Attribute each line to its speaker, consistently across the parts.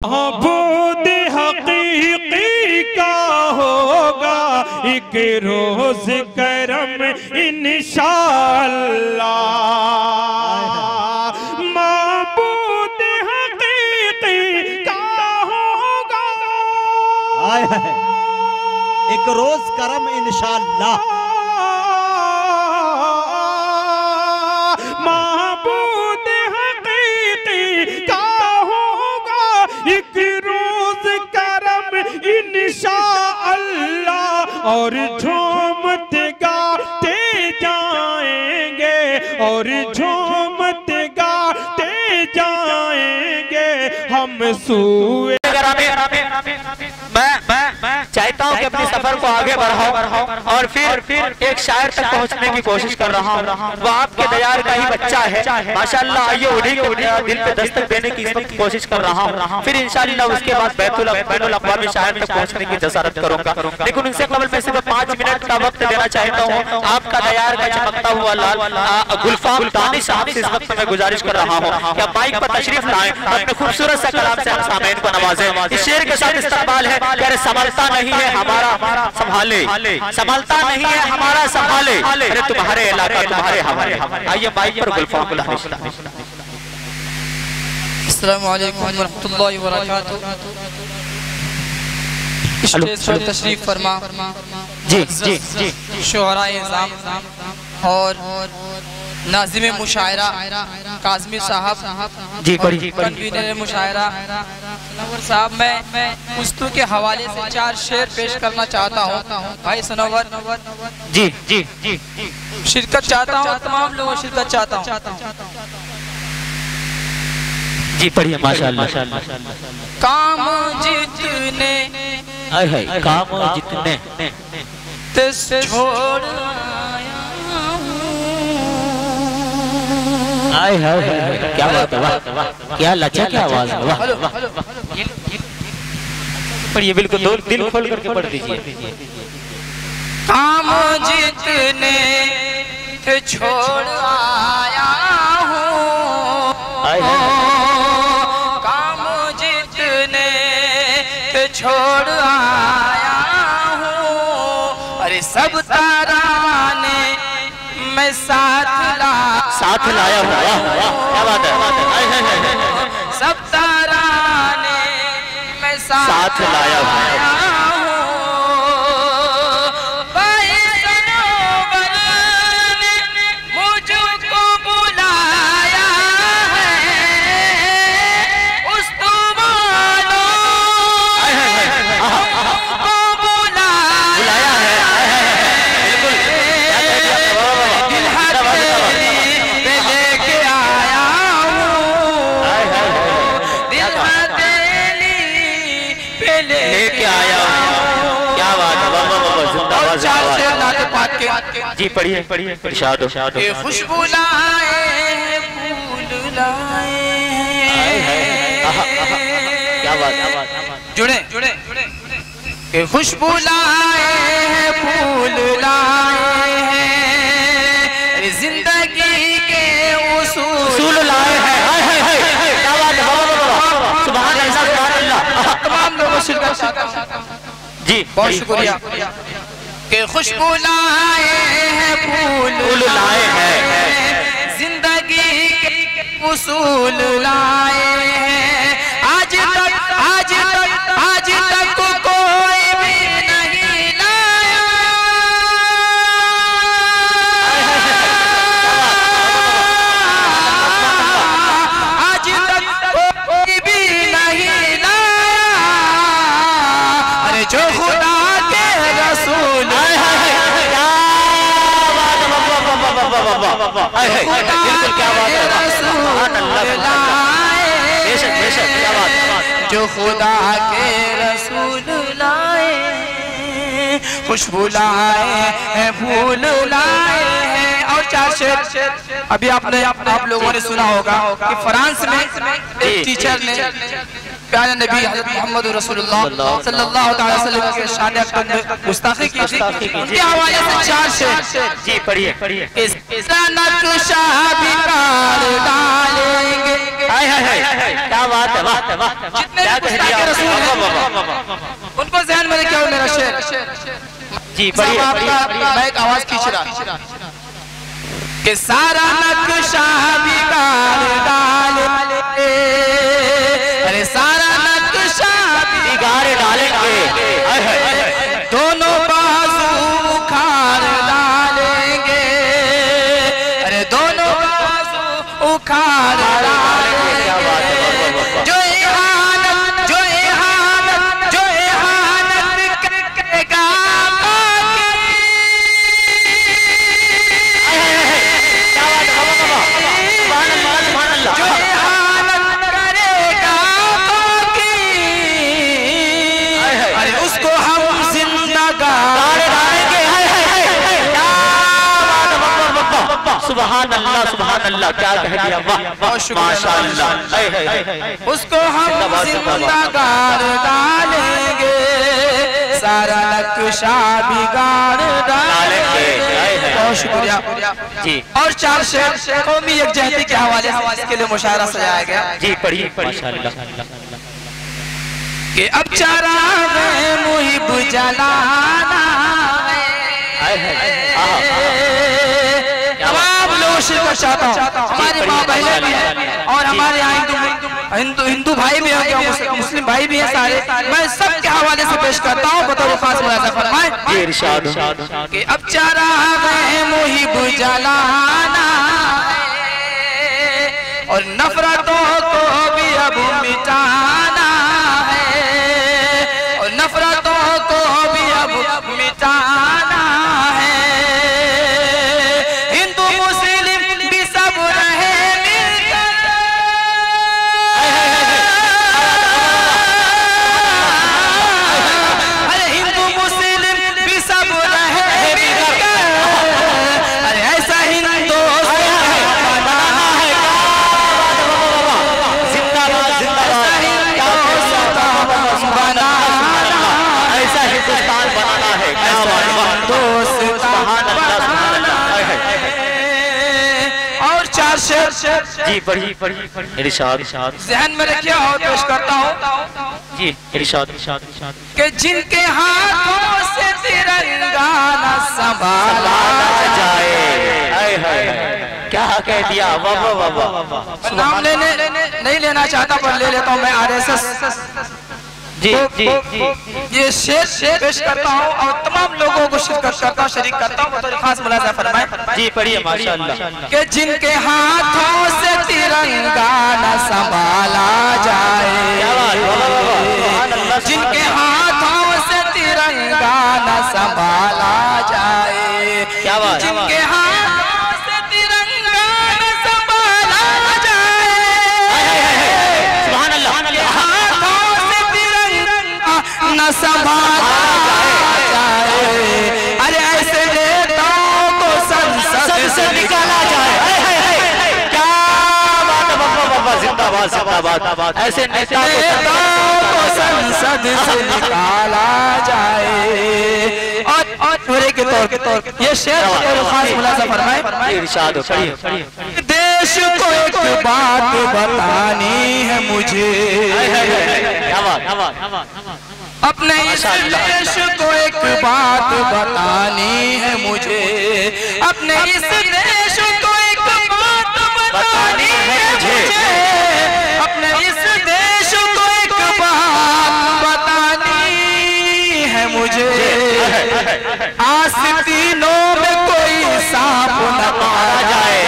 Speaker 1: माबूद हकीकी का होगा एक रोज करम इंशाअल्लाह। माबूद हकीकी का होगा
Speaker 2: एक रोज करम इंशाअल्लाह।
Speaker 1: माबूद हकीकी का होगा एक रोज करम इंशाअल्लाह। और झूमते गाते जाएंगे और झूमते गाते जाएंगे हम सूए।
Speaker 3: मैं चाहता हूँ कि अपने सफर को आगे बढ़ाओ और फिर एक शायर तक पहुँचने की कोशिश कर रहा हूँ। वो आपके दयार का ही बच्चा है माशाअल्लाह। आइए उन्हीं के दिल पे दस्तक देने की कोशिश कर रहा हूँ। फिर इंशाअल्लाह उसके बाद बैनुल अक़वामी शायर तक पहुँचने की जसारत करूंगा। लेकिन उनसे कबल मैं सिर्फ 5 मिनट का वक्त देना चाहता हूँ। आपका दयार का चमकता हुआ लाल गुलफाम दानिश साहब से इस वक्त मैं गुजारिश कर रहा हूँ कि आप माइक पर तशरीफ लाएं, अपने खूबसूरत से कलाम से हम सामईन को नवाजें। इस शेर के साथ इस्तकबाल है कि अरे संभलता नहीं है हमारा संभाले, संभलता नहीं है हमारा संभाले, अरे तुम्हारे इलाका तुम्हारे हवाले। आइए माइक पर गुलफाम दानिश।
Speaker 4: अस्सलामु अलैकुम व रहमतुल्लाहि व बरकातहू। स्टेज पर तशरीफ फरमा
Speaker 3: जी जी जी
Speaker 4: शुअराए इज़ाम और नाज़िम मुशायरा काज़मी साहब
Speaker 3: जी
Speaker 4: कन्वीनर मुशायरा सनोवर साहब, मैं मुस्तू के हवाले से 4 शेर पेश करना चाहता हूँ। भाई सनोवर
Speaker 3: जी जी जी
Speaker 4: शिरकत चाहता हूँ, तमाम लोगों शिरकत चाहता हूँ।
Speaker 3: जी पढ़िए माशाअल्लाह।
Speaker 4: काम जितने
Speaker 3: काम जितने
Speaker 4: छोड़
Speaker 3: आए हाय क्या बात है, वाह क्या लचा क्या आवाज है, वाह पढ़िए बिल्कुल दिल खोल करके पढ़ दीजिए।
Speaker 4: काम जितने छोड़ आया हूँ, काम जितने छोड़ आया हूँ, अरे सब तराने मैं साथ लाया हूँ।
Speaker 3: क्या बात है,
Speaker 4: सब तराने मैं साथ लाया हूँ।
Speaker 3: जी पढ़िए इरशाद हो।
Speaker 4: खुशबू लाए फूल लाए,
Speaker 3: क्या बात
Speaker 4: जुड़े के खुशबू लाए फूल लाए हैं, जिंदगी के उसूल लाए हैं।
Speaker 3: क्या बात है, सुभान अल्लाह।
Speaker 4: तमाम लोगों से
Speaker 3: जी
Speaker 4: बहुत शुक्रिया के खुशबू लाए हैं फूल लाए हैं, जिंदगी के उसूल लाए हैं। आज तक कोई भी नहीं लाया, आज तक कोई भी नहीं लाया, अरे जो खुदा के रसूल जो खुदा के रसूल लाए, खुशबू लाए हैं फूल लाए हैं। और 4 शेर अभी आप लोगों ने सुना होगा कि फ्रांस में एक टीचर ने प्यारे नबी हज़रत मोहम्मद रसूलुल्लाह सल्लल्लाहु अलैहि वसल्लम के शान अक़द गुस्ताखी की थी। उनके हवाले से 4 शेर
Speaker 3: जी पढ़िए
Speaker 4: इसका नक्शा भी काट डालेंगे,
Speaker 3: क्या बात है, वाह वाह,
Speaker 4: जितने
Speaker 3: क्या
Speaker 4: भी
Speaker 3: कह
Speaker 4: गुस्ताखे
Speaker 3: दिया
Speaker 4: रसूल हैं, उनको ध्यान में रखिए। और मेरा शेर
Speaker 3: जी
Speaker 4: साहब आपका मैं एक आवाज खींच रहा कि सारा नक्शा बिगाड़ डाले, अरे सारा नक्शा
Speaker 3: बिगाड़ डालेंगे,
Speaker 4: दोनों बाजू उखाड़ डालेंगे, अरे दोनों बाजू उखाड़ डालेंगे। जो इहानत करेगा
Speaker 3: सुभान अल्लाह, सुभान अल्लाह, क्या कह दिया, वाह माशाअल्लाह,
Speaker 4: उसको हम जिंदा गाड़ डालेंगे, सारा नक्शा बिगाड़ डालेंगे। बहुत शुक्रिया
Speaker 3: जी।
Speaker 4: और चार शेर कौमी यकजहती के हवाले से इसके लिए मुशायरा सजाया गया
Speaker 3: जी, पढ़िए माशाअल्लाह।
Speaker 4: कि अब चराग मुहिब जलाना तमाम लोग शिरकत चाहता हूँ, हमारी माँ बहनें भी हैं और हमारे यहाँ हिंदू भाई भी हैं, मुस्लिम भाई भी हैं सारे। मैं सबके हवाले से पेश करता हूँ, बतौर खास मुलाज़ा फरमाएं कि अब चराग मुहिब जलाना और नफरतों को भी अब मिटाना है, और नफरतों को भी अब मिटाना है। हिंदू मुस्लिम भी सब रहे मिलकर, अरे हिंदू मुस्लिम भी सब रहे मिलकर, अरे ऐसा
Speaker 3: जी पढ़ी इरशाद
Speaker 4: ज़हन में रखिए और पेश करता हूँ
Speaker 3: जी इरशाद
Speaker 4: कि जिनके हाथों से तिरंगा न संभाला
Speaker 3: जाए। क्या कह दिया, वाह वाह वाह वाह।
Speaker 4: नाम नहीं लेना चाहता पर ले लेता हूँ मैं। आरएसएस
Speaker 3: जी जी जी
Speaker 4: ये शेर पेश करता हूँ और तमाम लोगों को शिरकत करता हूँ, शरीक करता हूँ, तो खास मुलाज़ा फरमाएं।
Speaker 3: जी पढ़िए माशाअल्लाह।
Speaker 4: कि जिनके हाथों से तिरंगा न संभाला जाए, जिनके हाथों से तिरंगा न संभाला जाए,
Speaker 3: क्या बात,
Speaker 4: जिनके हाथों से तिरंगा न संभाला जाए,
Speaker 3: सुभान अल्लाह,
Speaker 4: हाथों से तिरंगा न संभाला जाए, अरे ऐसे नेताओं को संसद से निकाला जाए।
Speaker 3: जिंदाबाद जिंदाबाद, ऐसे
Speaker 4: नेताओं को संसद से निकाला जाए। और पूरे के तौर ये शेर और खास मुलाज़ा फरमाएं।
Speaker 3: इरशाद पढ़िए।
Speaker 4: देश को एक बात बतानी है मुझे,
Speaker 3: क्या बात,
Speaker 4: अपने इस देश को एक बात बतानी है मुझे, अपने इस देश को एक बात बतानी है मुझे, अपने इस देश को एक बात बतानी है मुझे। आस्तीनों में कोई सांप न मारा जाए,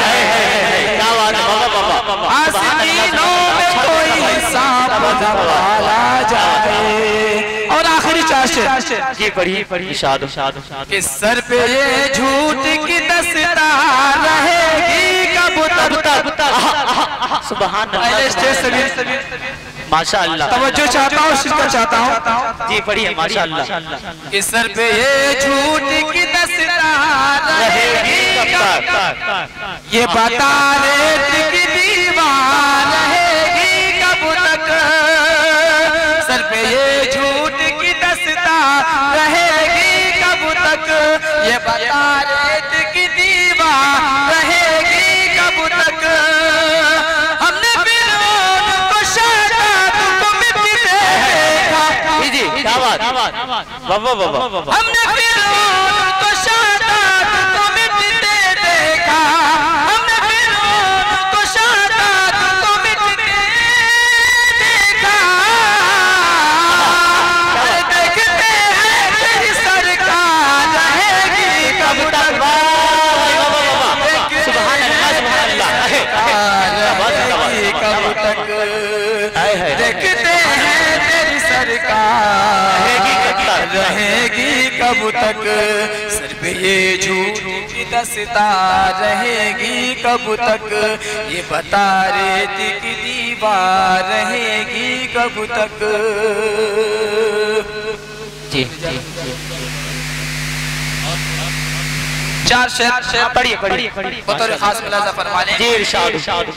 Speaker 4: आस्तीनों में कोई सांप न मारा जाए। और आखिरी चार शेर
Speaker 3: जी पढ़िए इरशाद
Speaker 4: कि सर पे ये झूठ की दस्तार रहेगी कब तक।
Speaker 3: सुभान अल्लाह, माशाअल्लाह,
Speaker 4: तवज्जो चाहता हूँ, शिरकत चाहता हूँ।
Speaker 3: जी पढ़िए माशाअल्लाह।
Speaker 4: कि सर पे ये झूठ की दस्तार रहेगी कब तक, ये बता रेत की दीवार रहेगी कब तक, सर पे ये झूठ की दस्तार रहेगी कब तक, ये बता रेत की दीवार रहेगी कब तक। हमने फिर हमने फिरौन को शादात को मिटते देखा, हमने फिरौन को शादात को मिटते देखा। देखते हैं तेरी सरकार रहेगी कब तक, कब तक देखते हैं तेरी सरकार रहेगी कब तक, सर पे ये झूठ की दस्ता रहेगी कब तक, ये बता रेत की दीवार रहेगी कब तक। जी चार शेर पढ़िए बतौर खास मुलाजा फरमा लें। जी इरशाद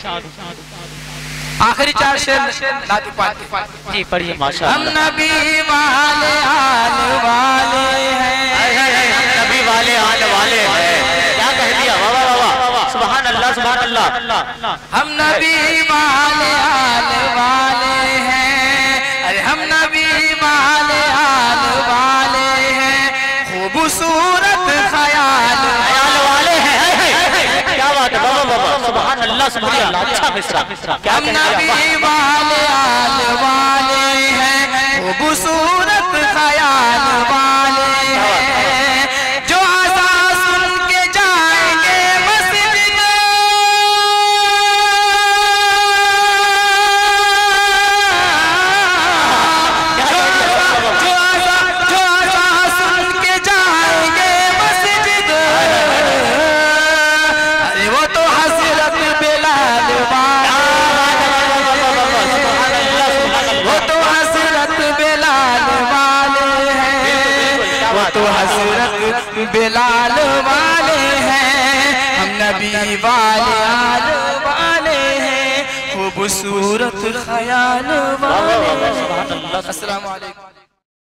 Speaker 4: आखिरी चार शेर नाती पाक जी पढ़िए माशा। हम नबी वाले आल वाले हैं,
Speaker 3: नबी वाले आने वाले हैं, क्या कह दिया, वाह वाह वाह, सुभान अल्लाह सुभान अल्लाह।
Speaker 4: हम नबी वाले आल वाले हैं, अरे हम नबी वाले आल वाले हैं, खूबसूरत ख्याल
Speaker 3: वाले हैं। क्या बात है बाबा बाबा, सुभान अल्लाह सुभान अल्लाह। अच्छा मिसरा,
Speaker 4: हम नबी वाले आल वाले हैं, खूबसूरत ख्याल वाले हैं, जो आज़ान सुन के जाएंगे मस्जिद, जो आज़ान सुन के जाएंगे मस्जिद, अरे वो तो हज़रत बिलाल वाले, वो तो हज़रत बिलाल वाले हैं, वो तो हज़रत बिलाल वाले हैं। हम नबी वाले आल वाले हैं, खूबसूरत ख्याल वाले। अस्सलाम वालेकुम।